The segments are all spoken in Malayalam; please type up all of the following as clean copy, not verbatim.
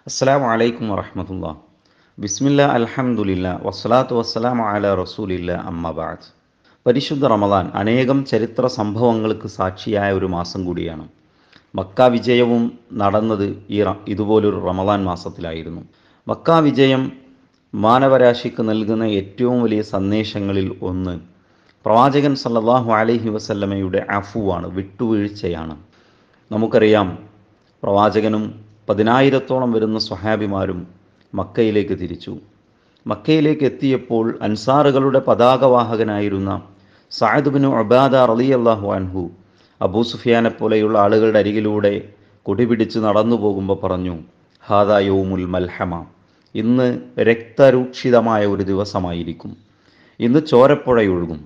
അസ്സലാമു അലൈക്കും വറഹ്മത്തുള്ളാഹി. ബിസ്മില്ലാ അൽഹംദുലില്ലാ വസ്സലാത്തു വസ്സലാമു അലാ റസൂലില്ലാ അമ്മാ ബഅദ്. പരിശുദ്ധ റമദാൻ അനേകം ചരിത്ര സംഭവങ്ങൾക്ക് സാക്ഷിയായ ഒരു മാസം കൂടിയാണ്. മക്ക വിജയവും നടന്നത് ഇതുപോലൊരു റമദാൻ മാസത്തിലായിരുന്നു. മക്ക വിജയം മാനവരാശിക്ക് നൽകുന്ന ഏറ്റവും വലിയ സന്ദേശങ്ങളിൽ ഒന്ന് പ്രവാചകൻ സല്ലല്ലാഹു അലൈഹി വസല്ലമയുടെ അഫുവാണ്, വിട്ടുവീഴ്ചയാണ്. നമുക്കറിയാം, പ്രവാചകനും 10,000-ഓളം വരുന്ന സ്വഹാബിമാരും മക്കയിലേക്ക് തിരിച്ചു. മക്കയിലേക്ക് എത്തിയപ്പോൾ അൻസാറുകളുടെ പതാകവാഹകനായിരുന്ന സഅദ് ബിൻ ഉബാദ റളിയല്ലാഹു അൻഹു അബൂ സുഫിയാനെ പോലെയുള്ള ആളുകളുടെ അരികിലൂടെ കൊടിപിടിച്ച് നടന്നു പോകുമ്പോൾ പറഞ്ഞു, ഹാദാ യൗമുൽ മൽഹമ, ഇന്ന് രക്തരൂക്ഷിതമായ ഒരു ദിവസമായിരിക്കും, ഇന്ന് ചോരപ്പുഴയൊഴുകും.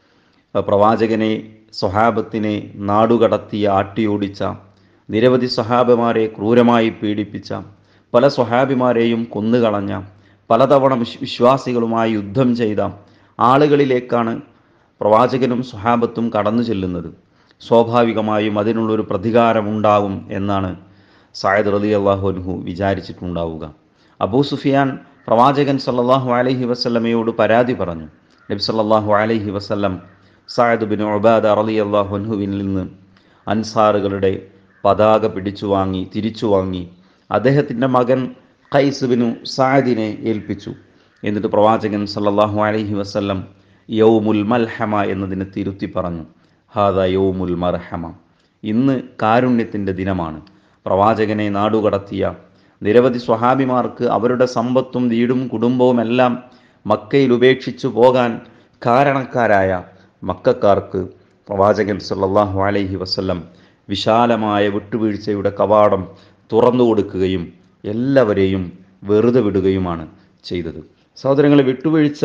പ്രവാചകനെ, സ്വഹാബത്തിനെ നാടുകടത്തിയ, ആട്ടിയോടിച്ച, നിരവധി സ്വഹാബിമാരെ ക്രൂരമായി പീഡിപ്പിച്ച, പല സ്വഹാബിമാരെയും കൊന്നുകളഞ്ഞ, പലതവണ വിശ്വാസികളുമായി യുദ്ധം ചെയ്ത ആളുകളിലേക്കാണ് പ്രവാചകനും സ്വഹാബത്തും കടന്നു ചെല്ലുന്നത്. സ്വാഭാവികമായും അതിനുള്ളൊരു പ്രതികാരമുണ്ടാകും എന്നാണ് സഅദ് റളിയല്ലാഹു അൻഹു വിചാരിച്ചിട്ടുണ്ടാവുക. അബൂ സുഫിയാൻ പ്രവാചകൻ സല്ലല്ലാഹു അലൈഹി വസല്ലമയോട് പരാതി പറഞ്ഞു. നബി സല്ലല്ലാഹു അലൈഹി വസല്ലം സഅദ് ബിൻ ഉബാദ റളിയല്ലാഹു അൻഹുവിൽ നിന്ന് അൻസാറുകളുടെ പതാക തിരിച്ചു വാങ്ങി അദ്ദേഹത്തിൻ്റെ മകൻ ഖൈസ് ബിൻ സഅദിനെ ഏൽപ്പിച്ചു. എന്നിട്ട് പ്രവാചകൻ സല്ലല്ലാഹു അലൈഹി വസല്ലം യൗമുൽ മൽഹമ എന്നതിനെ തിരുത്തി പറഞ്ഞു, ഹാദാ യൗമുൽ മർഹമ, ഇന്ന് കാരുണ്യത്തിൻ്റെ ദിനമാണ്. പ്രവാചകനെ നാടുകടത്തിയ നിരവധി സ്വഹാബിമാർക്ക് അവരുടെ സമ്പത്തും വീടും കുടുംബവും എല്ലാം മക്കയിൽ ഉപേക്ഷിച്ചു പോകാൻ കാരണക്കാരായ മക്കക്കാർക്ക് പ്രവാചകൻ സല്ലല്ലാഹു അലൈഹി വസല്ലം വിശാലമായ വിട്ടുവീഴ്ചയുടെ കവാടം തുറന്നു കൊടുക്കുകയും എല്ലാവരെയും വെറുതെ വിടുകയുമാണ് ചെയ്തത്. സഹോദരങ്ങളെ, വിട്ടുവീഴ്ച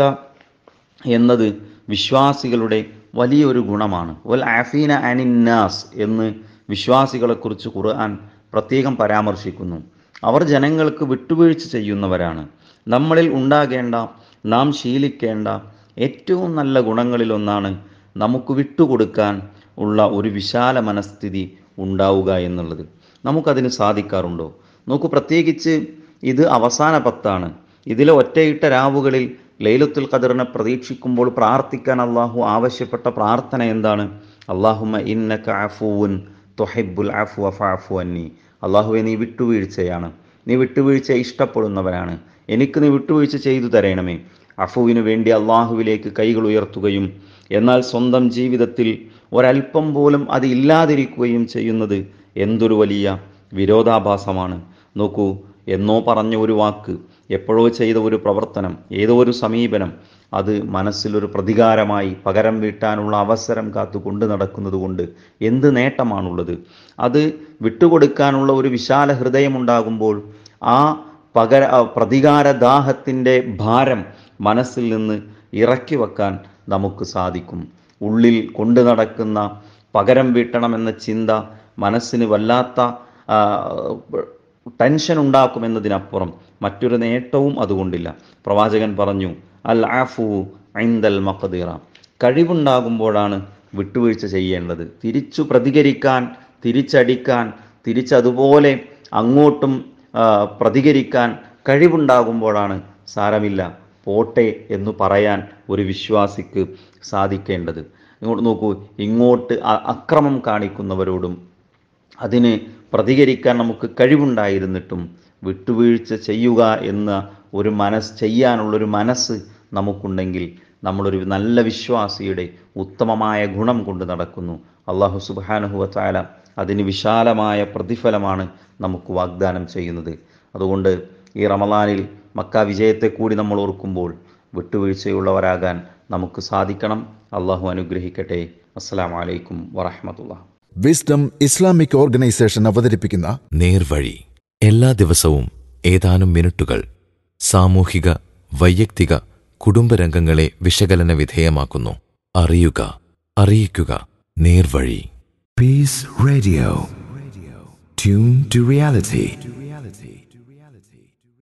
എന്നത് വിശ്വാസികളുടെ വലിയൊരു ഗുണമാണ്. വൽ ആഫീന അനിന്നാസ് എന്ന് വിശ്വാസികളെക്കുറിച്ച് ഖുർആൻ പ്രത്യേകം പരാമർശിക്കുന്നു. അവർ ജനങ്ങൾക്ക് വിട്ടുവീഴ്ച ചെയ്യുന്നവരാണ്. നമ്മളിൽ ഉണ്ടാകേണ്ട, നാം ശീലിക്കേണ്ട ഏറ്റവും നല്ല ഗുണങ്ങളിലൊന്നാണ് നമുക്ക് വിട്ടുകൊടുക്കാൻ ഉള്ള ഒരു വിശാല മനസ്ഥിതി ഉണ്ടാവുക എന്നുള്ളത്. നമുക്കതിന് സാധിക്കാറുണ്ടോ? നോക്കൂ, പ്രത്യേകിച്ച് ഇത് അവസാന 10 ഇതിലെ ഒറ്റയിട്ട രാവുകളിൽ ലൈലത്തുൽ ഖദറിനെ പ്രതീക്ഷിക്കുമ്പോൾ പ്രാർത്ഥിക്കാൻ അള്ളാഹു ആവശ്യപ്പെട്ട പ്രാർത്ഥന എന്താണ്? അല്ലാഹുമ്മ ഇന്നക അഫൂവുൻ തുഹിബ്ബുൽ അഫ്വ ഫഅഫു അന്നി. അള്ളാഹുവെ, നീ വിട്ടുവീഴ്ചയാണ്, നീ വിട്ടുവീഴ്ച ഇഷ്ടപ്പെടുന്നവരാണ്, എനിക്ക് നീ വിട്ടുവീഴ്ച ചെയ്തു തരണമേ. അഫുവിനു വേണ്ടി അള്ളാഹുവിലേക്ക് കൈകൾ ഉയർത്തുകയും എന്നാൽ സ്വന്തം ജീവിതത്തിൽ ഒരല്പം പോലും അത് ഇല്ലാതിരിക്കുകയും ചെയ്യുന്നത് എന്തൊരു വലിയ വിരോധാഭാസമാണ്. നോക്കൂ, എന്നോ പറഞ്ഞ ഒരു വാക്ക്, എപ്പോഴോ ചെയ്ത ഒരു പ്രവർത്തനം, ഏതോ ഒരു സമീപനം, അത് മനസ്സിലൊരു പ്രതികാരമായി പകരം വീട്ടാനുള്ള അവസരം കാത്തു കൊണ്ടു നടക്കുന്നത് കൊണ്ട് എന്ത് നേട്ടമാണുള്ളത്? അത് വിട്ടുകൊടുക്കാനുള്ള ഒരു വിശാല ഹൃദയമുണ്ടാകുമ്പോൾ ആ പ്രതികാരദാഹത്തിൻ്റെ ഭാരം മനസ്സിൽ നിന്ന് ഇറക്കി വെക്കാൻ നമുക്ക് സാധിക്കും. ഉള്ളിൽ കൊണ്ടു നടക്കുന്ന പകരം വീട്ടണമെന്ന ചിന്ത മനസ്സിന് വല്ലാത്ത ടെൻഷൻ ഉണ്ടാക്കുമെന്നതിനപ്പുറം മറ്റൊരു നേട്ടവും അതുകൊണ്ടില്ല. പ്രവാചകൻ പറഞ്ഞു, അൽ ആഫു ഇൻദൽ മഖ്ദിറ, കഴിവുണ്ടാകുമ്പോഴാണ് വിട്ടുവീഴ്ച ചെയ്യേണ്ടത്. തിരിച്ചു പ്രതികരിക്കാൻ, തിരിച്ചടിക്കാൻ, തിരിച്ചതുപോലെ അങ്ങോട്ടും പ്രതികരിക്കാൻ കഴിവുണ്ടാകുമ്പോഴാണ് സാരമില്ല, പോട്ടെ എന്ന് പറയാൻ ഒരു വിശ്വാസിക്ക് സാധിക്കേണ്ടത്. ഇങ്ങോട്ട് നോക്കൂ, ഇങ്ങോട്ട് അക്രമം കാണിക്കുന്നവരോടും അതിന് പ്രതികരിക്കാൻ നമുക്ക് കഴിവുണ്ടായിരുന്നിട്ടും വിട്ടുവീഴ്ച ചെയ്യുക എന്ന ഒരു ചെയ്യാനുള്ളൊരു മനസ്സ് നമുക്കുണ്ടെങ്കിൽ നമ്മളൊരു നല്ല വിശ്വാസിയുടെ ഉത്തമമായ ഗുണം കൊണ്ട് നടക്കുന്നു. അല്ലാഹു സുബ്ഹാനഹു വ തആല അതിന് വിശാലമായ പ്രതിഫലമാണ് നമുക്ക് വാഗ്ദാനം ചെയ്യുന്നത്. അതുകൊണ്ട് ഈ റമളാനിൽ മക്ക വിജയത്തെ കൂടി നമ്മൾ ഓർക്കുമ്പോൾ വിട്ടുവീഴ്ചയുള്ളവരാകാൻ നമുക്ക് സാധിക്കണം. അള്ളാഹു അനുഗ്രഹിക്കട്ടെ. അസ്സലാമു അലൈക്കും വറഹ്മത്തുള്ളാഹി. വിസ്ഡം ഇസ്ലാമിക് ഓർഗനൈസേഷൻ അവതരിപ്പിക്കുന്ന നേർവഴി എല്ലാ ദിവസവും ഏതാനും മിനിറ്റുകൾ സാമൂഹിക, വൈയക്തിക, കുടുംബരംഗങ്ങളെ വിശകലന വിധേയമാക്കുന്നു. അറിയുക, അറിയിക്കുക. നേർവഴി. Peace Radio. Tune to reality.